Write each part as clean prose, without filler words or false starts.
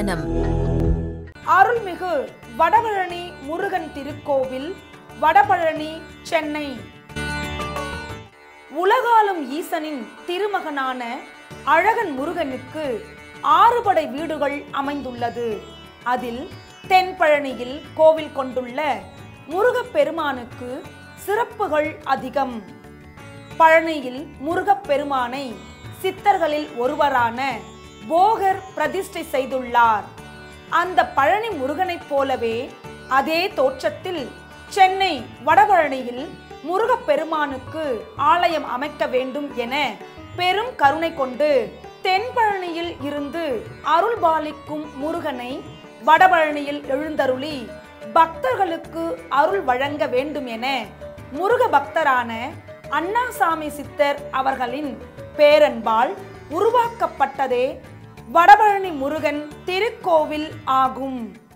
தரிசனம். அருள்மிகு வடபழனி முருகன் திருக்கோவில், வடபழனி, சென்னை. உலகாளும் ஈசனின் திருமகனான அழகன் முருகனுக்கு 6 படை வீடுகள் அமைந்துள்ளது. அதில் தென்பழனியில் கோவில் கொண்டுள்ள முருகப்பெருமானுக்கு சிறப்புகள் அதிகம். பழனியில் முருகப்பெருமானை சித்தர்களில் ஒருவரான போகர் பிரதிஷ்டை செய்துள்ளார். அந்த பழனி முருகனைப் போலவே அதே தோற்றத்தில் சென்னை வடபழனியில் முருகப்பெருமானுக்கு ஆலயம் அமைக்க வேண்டும் என பெரும் கருணை கொண்டு தென்பழனியில் இருந்து அருள்பாலிக்கும் முருகனை வடபழனியில் எழுந்தருளி பக்தர்களுக்கு அருள் வழங்க வேண்டும் என முருக பக்தரான அண்ணாசாமி சித்தர் அவர்களின் பேரன்பால் உருவாக்கப்பட்டதே வடபழனி முருகன் திருக்கோவில் ஆகும்.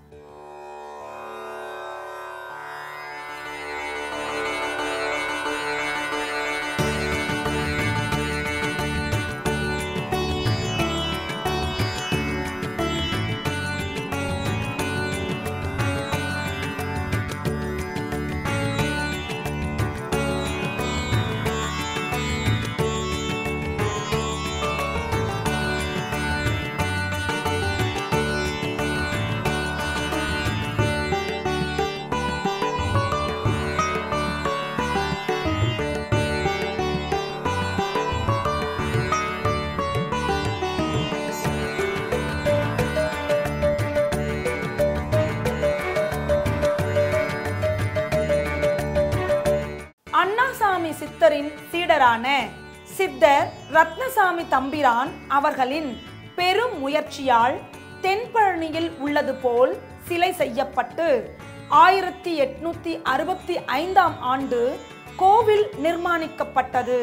அண்ணாசாமி சித்தரின் சீடரான சித்தர் ரத்னசாமி தம்பிரான் அவர்களின் பெரும் முயற்சியால் தென்பழனியில் உள்ளது போல் சிலை செய்யப்பட்டு 1865ஆம் ஆண்டு கோவில் நிர்மாணிக்கப்பட்டது.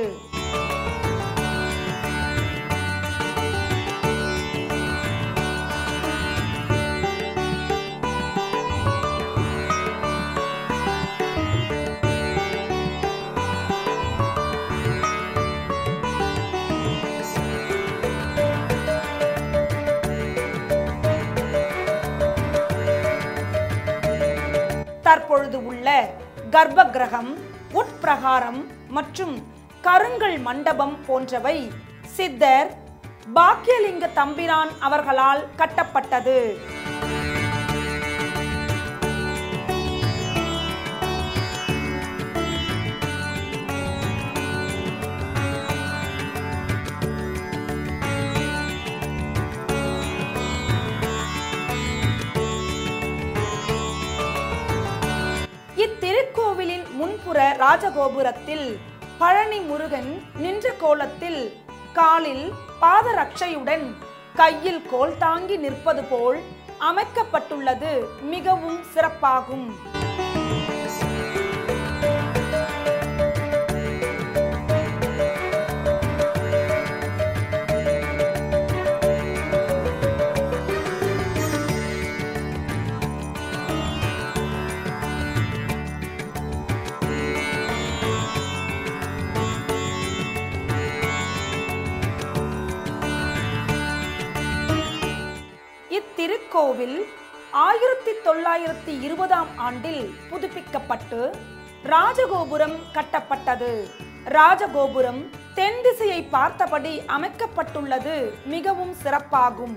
தற்பொழுது உள்ள கர்ப்ப கிரகம், உட்பிரகாரம் மற்றும் கருங்கல் மண்டபம் போன்றவை சித்தர் பாக்கியலிங்க தம்பிரான் அவர்களால் கட்டப்பட்டது. இத்திருக்கோவிலின் முன்புற ராஜகோபுரத்தில் பழனி முருகன் நின்ற கோலத்தில் காலில் பாதரட்சையுடன் கையில் கோல் தாங்கி நிற்பது போல் அமைக்கப்பட்டுள்ளது மிகவும் சிறப்பாகும். இத்திருக்கோவில் 1920ஆம் ஆண்டில் புதுப்பிக்கப்பட்டு ராஜகோபுரம் கட்டப்பட்டது. ராஜகோபுரம் தென் திசையை பார்த்தபடி அமைக்கப்பட்டுள்ளது மிகவும் சிறப்பாகும்.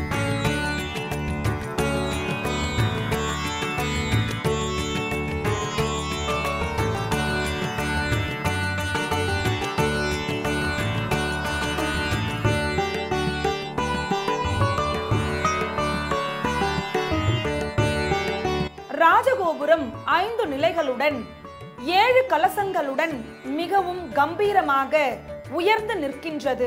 ராஜகோபுரம் 5 நிலைகளுடன் 7 கலசங்களுடன் மிகவும் கம்பீரமாக உயர்ந்து நிற்கின்றது.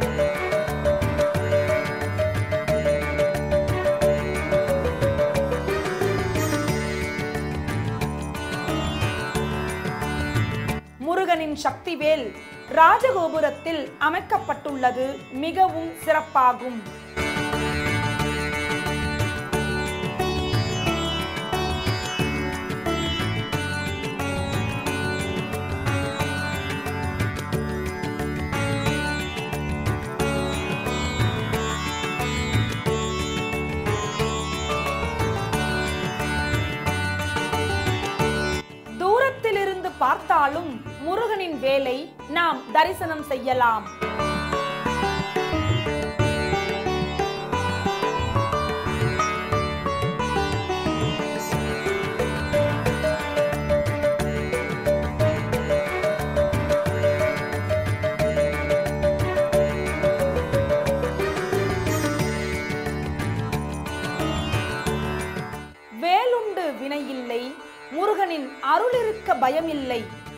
முருகனின் சக்திவேல் ராஜகோபுரத்தில் அமைக்கப்பட்டுள்ளது மிகவும் சிறப்பாகும். நின்றாலும் முருகனின் வேலை நாம் தரிசனம் செய்யலாம். வேலுண்டு வினையில்லை, முருகனின் அருளிருக்க பயமில்லை.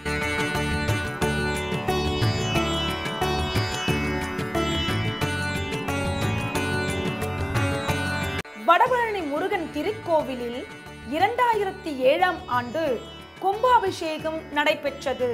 வடபழனி முருகன் திருக்கோவிலில் 2007ஆம் ஆண்டு கும்பாபிஷேகம் நடைபெற்றது.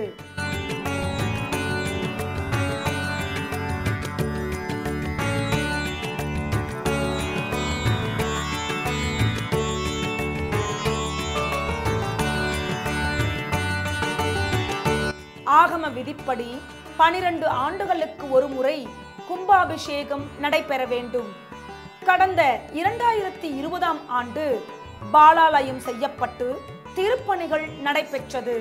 ஆகம விதிப்படி 12 ஆண்டுகளுக்கு ஒரு முறை கும்பாபிஷேகம் நடைபெற வேண்டும். கடந்த 2020ஆம் ஆண்டு பாலாலயம் செய்யப்பட்டு திருப்பணிகள் நடைபெற்றது.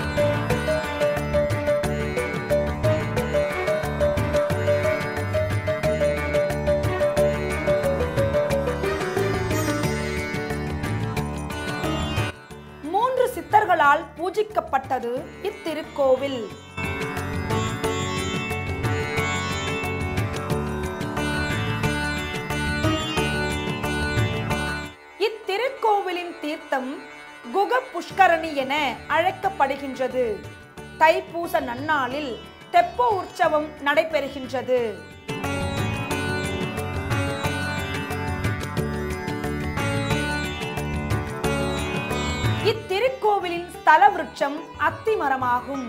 சித்தர்களால் பூஜிக்கப்பட்டது இத்திருக்கோவில். இத்திருக்கோவிலின் தீர்த்தம் குக புஷ்கரணி என அழைக்கப்படுகின்றது. தைப்பூச நன்னாளில் தெப்ப உற்சவம் நடைபெறுகின்றது. இத்திருக்கோவிலின் ஸ்தல விருட்சம் அத்தி மரமாகும்.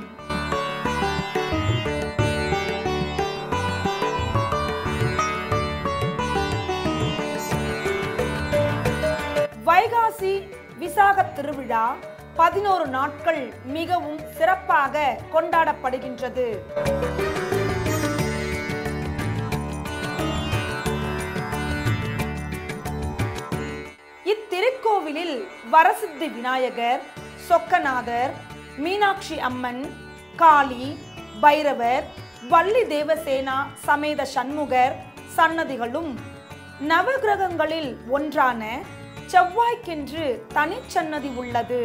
வைகாசி விசாக திருவிழா 11 நாட்கள் மிகவும் சிறப்பாக கொண்டாடப்படுகின்றது. இத்திருக்கோவிலில் வரசித்தி விநாயகர், சொக்கநாதர், மீனாட்சி அம்மன், காளி, பைரவர், வள்ளி தேவசேனா சமேத சண்முகர் சன்னதிகளும் நவகிரகங்களில் ஒன்றான செவ்வாய்க்கென்று தனிச்சன்னதி உள்ளது.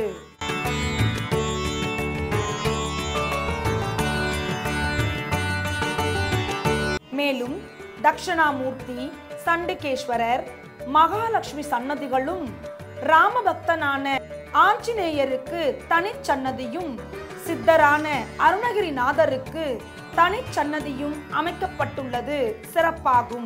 மேலும் தட்சணாமூர்த்தி, சண்டிகேஸ்வரர், மகாலட்சுமி சன்னதிகளும் ராமபக்தனான ஆஞ்சநேயருக்கு தனிச்சன்னதியும் சித்தரான அருணகிரிநாதருக்கு தனிச்சன்னதியும் அமைக்கப்பட்டுள்ளது சிறப்பாகும்.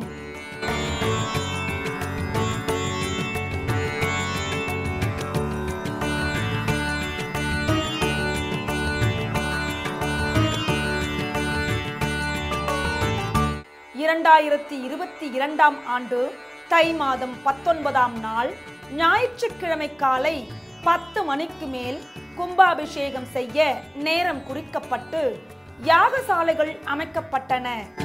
இரண்டாயிரத்தி 22ஆம் ஆண்டு தை மாதம் 19ஆம் நாள் ஞாயிற்றுக்கிழமை காலை 10 மணிக்கு மேல் கும்பாபிஷேகம் செய்ய நேரம் குறிக்கப்பட்டு யாகசாலைகள் அமைக்கப்பட்டன.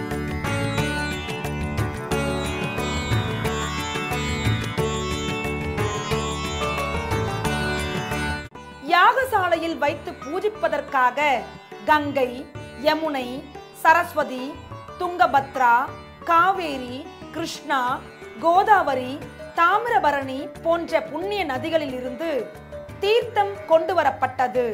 யாகசாலையில் வைத்து பூஜிப்பதற்காக கங்கை, யமுனை, சரஸ்வதி, துங்கபத்ரா, காவேரி, கிருஷ்ணா, கோதாவரி, தாமிரபரணி போன்ற புண்ணிய நதிகளில் இருந்து தீர்த்தம் கொண்டு வரப்பட்டது.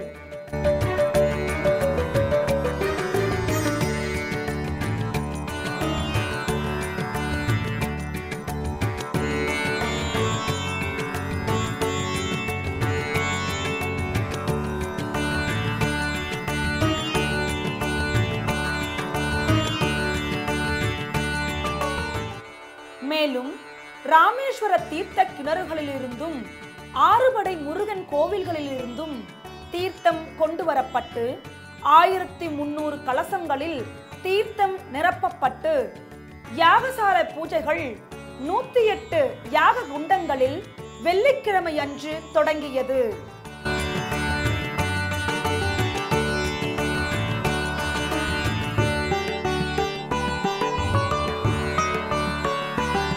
மேலும் ராமேஸ்வர தீர்த்த கிணறுகளிலிருந்தும் ஆறுபடை முருகன் கோவில்களிலிருந்தும் தீர்த்தம் கொண்டு வரப்பட்டு 1300 கலசங்களில் தீர்த்தம் நிரப்பப்பட்டு யாகசாலை பூஜைகள் 108 யாக குண்டங்களில் வெள்ளிக்கிழமை அன்று தொடங்கியது.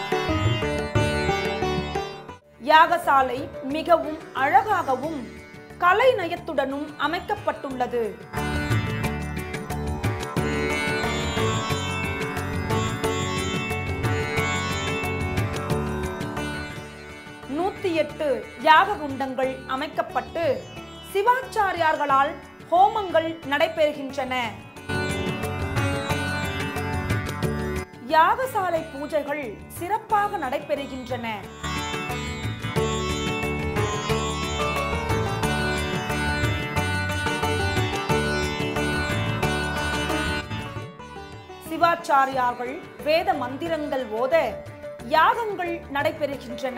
யாகசாலை மிகவும் அழகாகவும் கலை நயத்துடனும் அமைக்கப்பட்டுள்ளது. எட்டு யாக குண்டங்கள் அமைக்கப்பட்டு சிவாச்சாரியார்களால் ஹோமங்கள் நடைபெறுகின்றன. யாகசாலை பூஜைகள் சிறப்பாக நடைபெறுகின்றன. சிவாச்சாரியார்கள் வேத மந்திரங்கள் ஓத யாகங்கள் நடைபெறுகின்றன.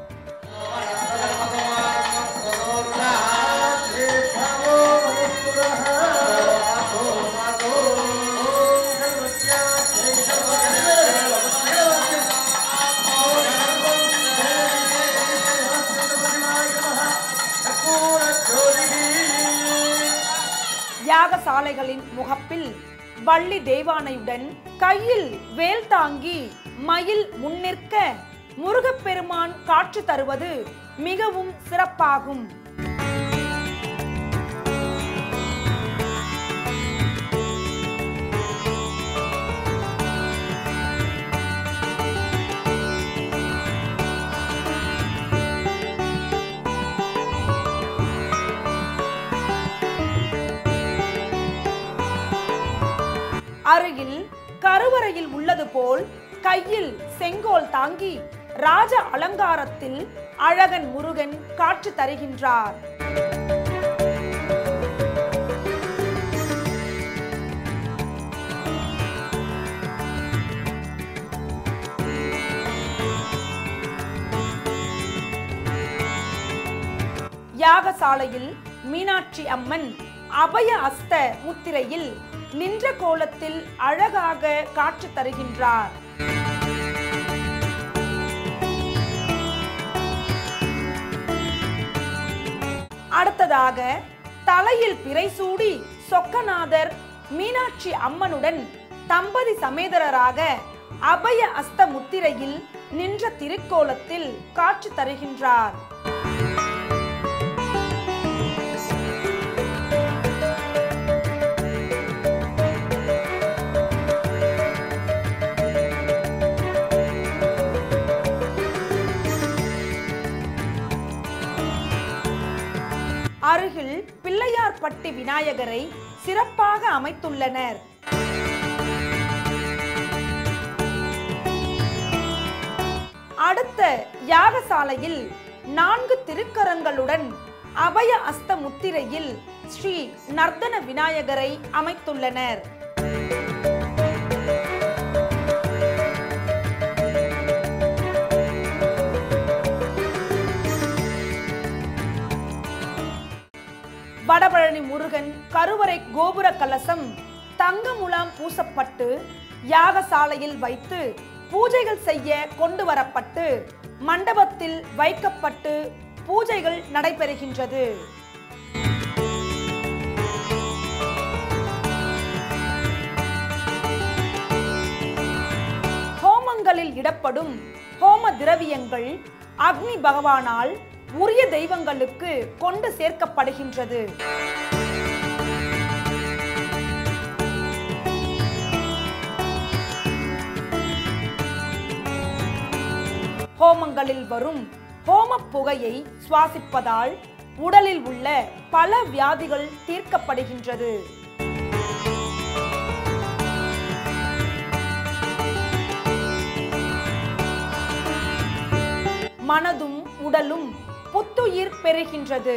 யாகசாலைகளின் முகப்பில் வள்ளி தேவானையுடன் கையில் வேல் தாங்கி மயில் முன்னிற்க முருகப்பெருமான் காட்சி தருவது மிகவும் சிறப்பாகும். அருகில் கருவறையில் உள்ளது போல் கையில் செங்கோல் தாங்கி ராஜ அலங்காரத்தில் அழகன் முருகன் காட்சி தருகின்றார். யாகசாலையில் மீனாட்சி அம்மன் அபய அஸ்த முத்திரையில் நின்ற கோலத்தில் அழகாக காட்சி தருகின்றார். அடுத்ததாக தலையில் பிறை சூடி சொக்கநாதர் மீனாட்சி அம்மனுடன் தம்பதி சமேதரராக அபய அஸ்த முத்திரையில் நின்ற திருக்கோலத்தில் காட்சி தருகின்றார். அருகில் பிள்ளையார்பட்டி விநாயகரை சிறப்பாக அமைத்துள்ளனர். அடுத்த யாகசாலையில் 4 திருக்கரங்களுடன் அபய அஸ்த முத்திரையில் ஸ்ரீ நர்தன விநாயகரை அமைத்துள்ளனர். வடபழனி முருகன் கருவறை கோபுர கலசம் தங்க முலாம் பூசப்பட்டு யாகசாலையில் வைத்து பூஜைகள் செய்ய கொண்டு வரப்பட்டு மண்டபத்தில் வைக்கப்பட்டு பூஜைகள் நடைபெறுகின்றது. ஹோமங்களில் இடப்படும் ஹோம திரவியங்கள் அக்னி பகவானால் உரிய தெய்வங்களுக்கு கொண்டு சேர்க்கப்படுகின்றது. ஹோமங்களில் வரும் ஹோம புகையை சுவாசிப்பதால் உடலில் உள்ள பல வியாதிகள் தீர்க்கப்படுகின்றது. மனதும் உடலும் புத்துயிர் பெறுகின்றது.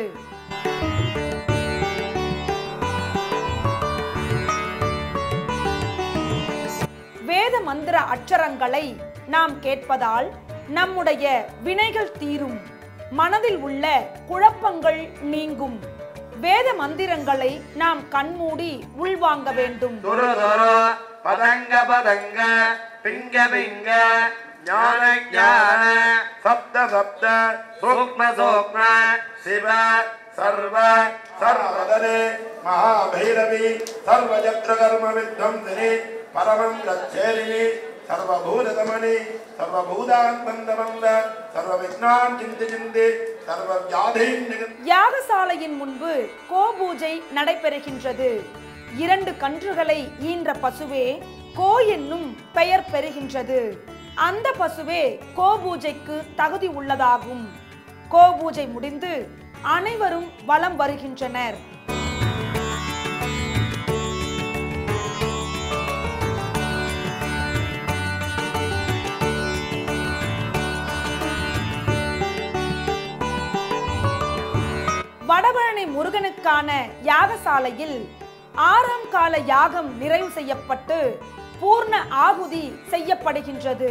வேத மந்திர அட்சரங்களை நாம் கேட்பதால் நம்முடைய வினைகள் தீரும், மனதில் உள்ள குழப்பங்கள் நீங்கும். வேத மந்திரங்களை நாம் கண்மூடி உள்வாங்க வேண்டும். பதங்க பதங்க பிங்க பிங்க ஞான ஞான சப்த சப்த சூக்ம சூக்ம சிவ சர்வ சர்வதனே மகாபைரவி சர்வஜத்ர கர்ம வித்வம்சினி பரமம் லட்சேரிணி சர்வபூததமணி சர்வபூதாத்மந்தமந்த சர்வவிக்னான் சிந்தி சிந்தி யாகசாலையின் முன்பு கோபூஜை நடைபெறுகின்றது. 2 கன்றுகளை ஈன்ற பசுவே கோ என்னும் பெயர் பெறுகின்றது. அந்த பசுவே கோபூஜைக்கு தகுதி உள்ளதாகும். கோபூஜை முடிந்து அனைவரும் வலம் வருகின்றனர். வடபழனி முருகனுக்கான யாகசாலையில் 6ஆம் கால யாகம் நிறைவு செய்யப்பட்டு பூர்ண ஆகுதி செய்யப்படுகின்றது.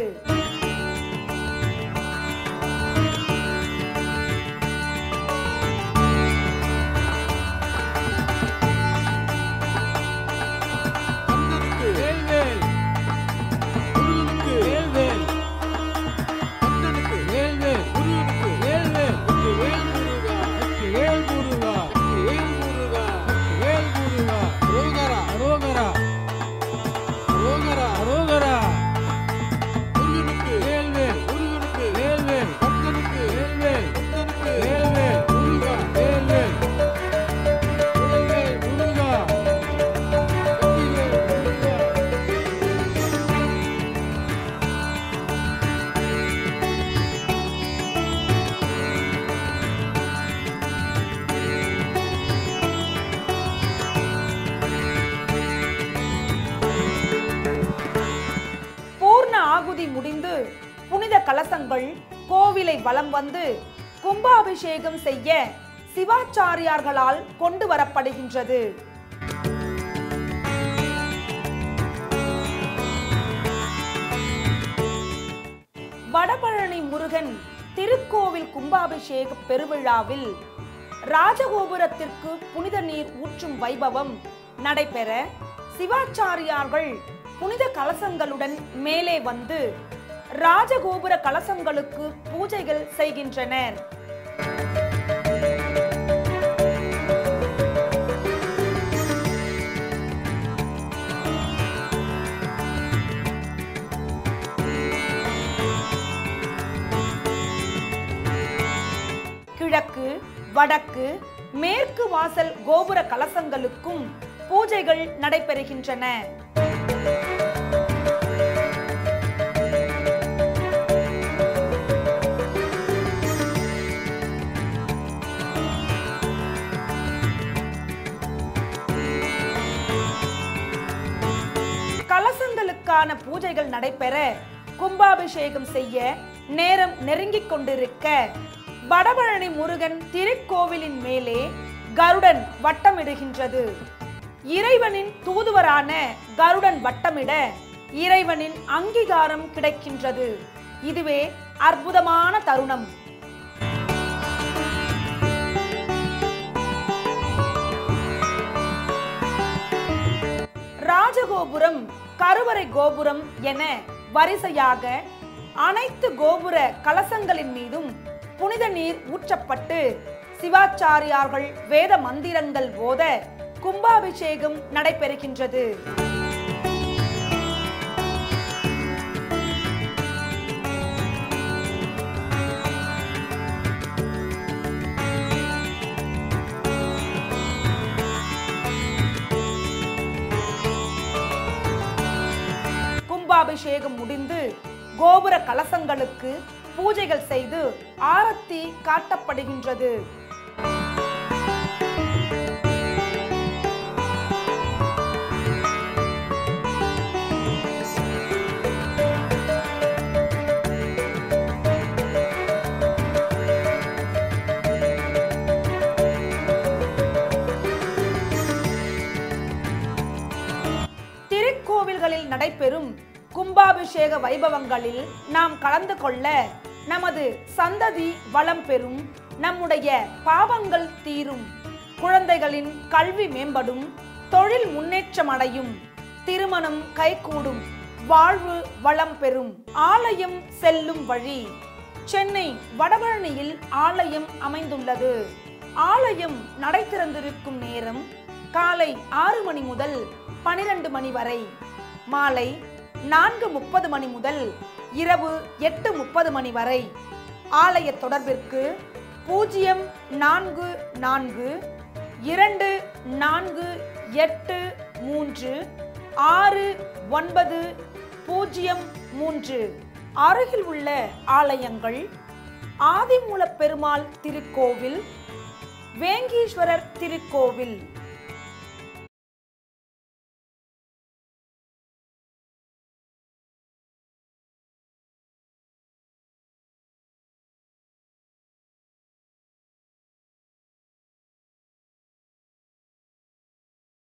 முடிந்து புனித கலசங்கள் கோவிலை வலம் வந்து கும்பாபிஷேகம் செய்ய சிவாச்சாரியார்களால் கொண்டு வரப்படுகின்றது. வடபழனி முருகன் திருக்கோவில் கும்பாபிஷேக பெருவிழாவில் ராஜகோபுரத்திற்கு புனித நீர் ஊற்றும் வைபவம் நடைபெற சிவாச்சாரியார்கள் புனித கலசங்களுடன் மேலே வந்து ராஜகோபுர கலசங்களுக்கு பூஜைகள் செய்கின்றனர். கிழக்கு, வடக்கு, மேற்கு வாசல் கோபுர கலசங்களுக்கும் பூஜைகள் நடைபெறுகின்றன. கலசங்களுக்கான பூஜைகள் நடைபெற கும்பாபிஷேகம் செய்ய நேரம் நெருங்கிக் கொண்டிருக்க வடபழனி முருகன் திருக்கோவிலின் மேலே கருடன் வட்டமிடுகின்றது. இறைவனின் தூதுவரான கருடன் வட்டமிட இறைவனின் அங்கீகாரம் கிடைக்கின்றது. இதுவே அற்புதமான தருணம். ராஜகோபுரம், கருவறை கோபுரம் என வரிசையாக அனைத்து கோபுர கலசங்களின் மீதும் புனித நீர் ஊற்றப்பட்டு சிவாச்சாரியார்கள் வேத மந்திரங்கள் போத கும்பாபிஷேகம் நடைபெறுகின்றது. கும்பாபிஷேகம் முடிந்து கோபுர கலசங்களுக்கு பூஜைகள் செய்து ஆரத்தி காட்டப்படுகின்றது. திருக்கோவில்களில் நடைபெறும் கும்பாபிஷேக வைபவங்களில் நாம் கலந்து கொள்ள நமது சந்ததி வளம் பெறும், நம்முடைய பாவங்கள் தீரும், குழந்தைகளின் கல்வி மேம்படும், தொழில் முன்னேற்றம் அடையும், திருமணம் கைகூடும், வாழ்வு வளம் பெறும். ஆலயம் செல்லும் வழி. சென்னை வடபழனியில் ஆலயம் அமைந்துள்ளது. ஆலயம் நடை திறந்திருக்கும் நேரம் காலை 6 மணி முதல் 12 மணி வரை, மாலை 4:30 மணி முதல் இரவு 8:30 மணி வரை. ஆலய தொடர்பிற்கு 0424869003. அருகில் உள்ள ஆலயங்கள்: ஆதிமூலப் பெருமாள் திருக்கோவில், வேங்கீஸ்வரர் திருக்கோவில்,